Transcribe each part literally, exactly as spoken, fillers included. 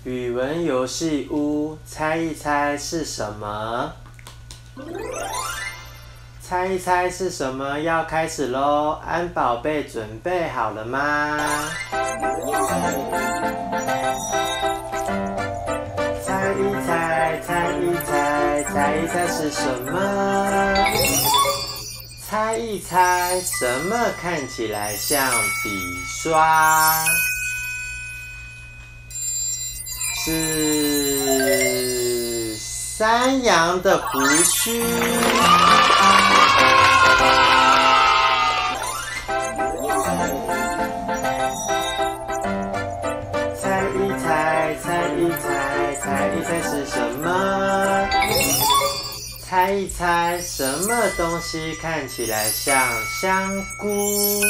语文游戏屋，猜一猜是什么？猜一猜是什么？要开始咯！安宝贝准备好了吗？猜一猜，猜一猜，猜一猜是什么？猜一猜，什么看起来像笔刷？是山羊的胡须。猜一猜，猜一猜，猜一猜是什么？猜一猜，什么东西看起来像香菇？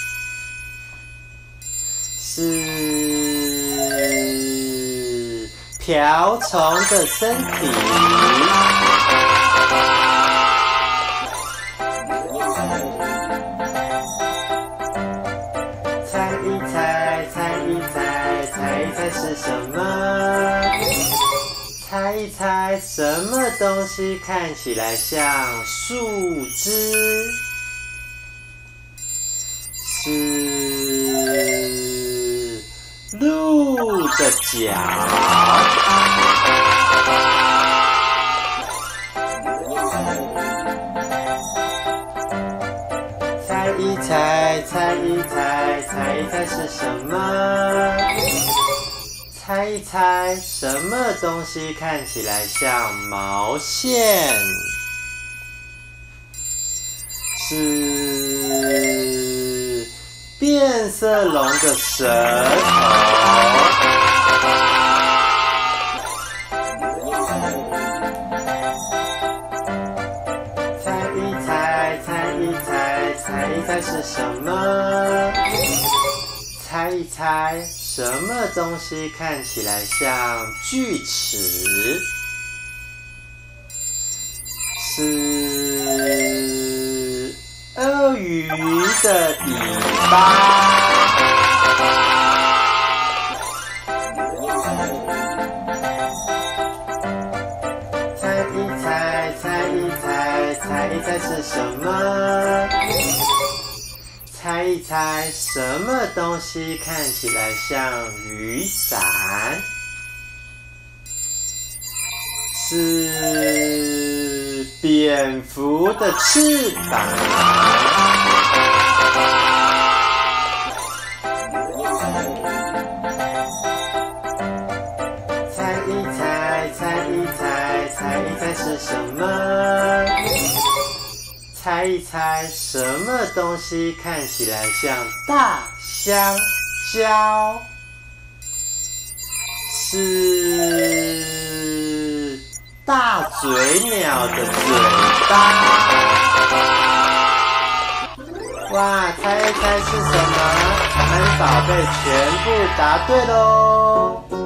是瓢虫的身体。猜一猜，猜一猜，猜一猜是什么？猜一猜，什么东西看起来像树枝？是鹿的角。猜一猜，猜一猜，猜一猜是什么？猜一猜，什么东西看起来像毛线？是变色龙的舌头。猜一猜，猜一猜，猜一猜是什么？猜一猜，什么东西看起来像锯齿？是鳄鱼的尾巴。猜一猜，猜一猜，猜一猜是什么？猜一猜，什么东西看起来像雨伞？是蝙蝠的翅膀。猜一猜，猜一猜，猜一猜是什么？猜一猜，什么东西看起来像大香蕉？是大嘴鸟的嘴巴。哇，猜一猜是什么？安宝贝全部答对喽！